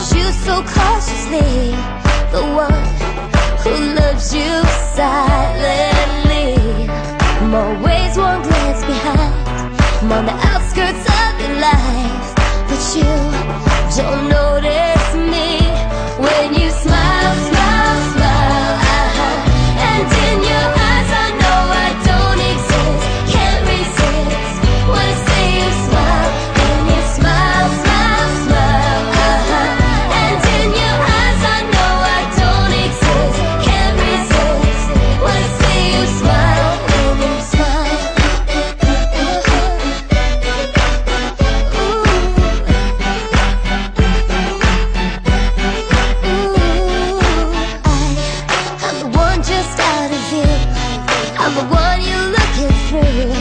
choose so cautiously the one who loves you silently. I'm always one glance behind. I'm on the outskirts of your life, but you don't notice me when you smile, smile, smile. And in your eyes I know I don't exist. Can't resist when I say you smile. When you smile, smile, smile. And in your eyes I know I don't exist. Can't resist when I say you smile. When you smile. I'm the one just out of view. I'm the one you're looking through.